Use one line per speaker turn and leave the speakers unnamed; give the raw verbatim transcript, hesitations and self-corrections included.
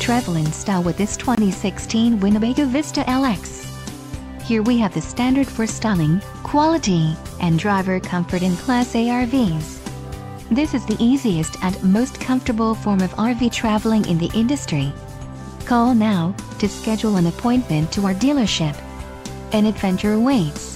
Travel in style with this twenty sixteen Winnebago Vista L X. Here we have the standard for styling, quality, and driver comfort in Class A R Vs. This is the easiest and most comfortable form of R V traveling in the industry. Call now to schedule an appointment to our dealership. An adventure awaits.